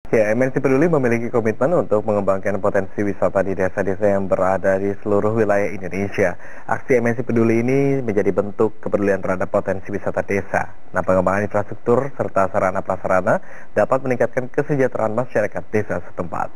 Ya, MNC Peduli memiliki komitmen untuk mengembangkan potensi wisata di desa-desa yang berada di seluruh wilayah Indonesia. Aksi MNC Peduli ini menjadi bentuk kepedulian terhadap potensi wisata desa. Nah, pengembangan infrastruktur serta sarana prasarana dapat meningkatkan kesejahteraan masyarakat desa setempat.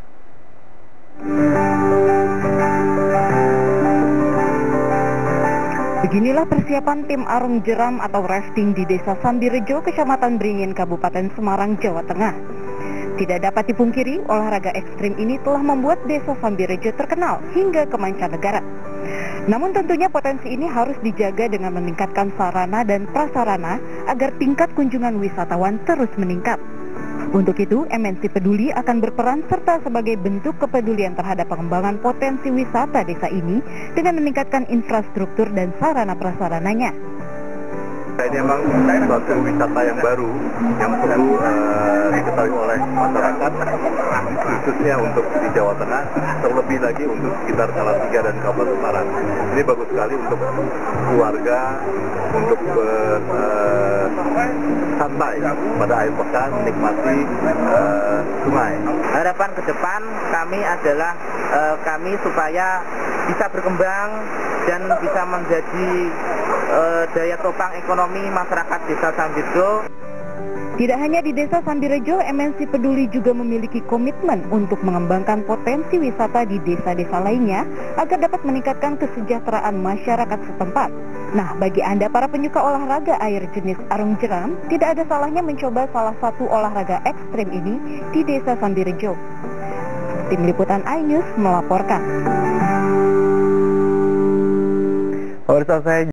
Beginilah persiapan tim arung jeram atau rafting di Desa Sambirejo, Kecamatan Beringin, Kabupaten Semarang, Jawa Tengah. Tidak dapat dipungkiri, olahraga ekstrim ini telah membuat Desa Sambirejo terkenal hingga ke mancanegara. Namun tentunya potensi ini harus dijaga dengan meningkatkan sarana dan prasarana agar tingkat kunjungan wisatawan terus meningkat. Untuk itu, MNC Peduli akan berperan serta sebagai bentuk kepedulian terhadap pengembangan potensi wisata desa ini dengan meningkatkan infrastruktur dan sarana prasarananya. Ini memang suatu wisata yang baru yang perlu diketahui oleh masyarakat, khususnya untuk di Jawa Tengah, terlebih lagi untuk sekitar Salatiga dan Kabupaten Semarang. Ini bagus sekali untuk keluarga, untuk santai pada akhir pekan, menikmati sungai. Harapan ke depan kami adalah kami supaya bisa berkembang dan bisa menjadi daya topang ekonomi masyarakat Desa Sambirejo. Tidak hanya di Desa Sambirejo, MNC Peduli juga memiliki komitmen untuk mengembangkan potensi wisata di desa-desa lainnya agar dapat meningkatkan kesejahteraan masyarakat setempat. Nah, bagi Anda para penyuka olahraga air jenis arung jeram, tidak ada salahnya mencoba salah satu olahraga ekstrim ini di Desa Sambirejo. Tim Liputan iNews melaporkan. Pemirsa, saya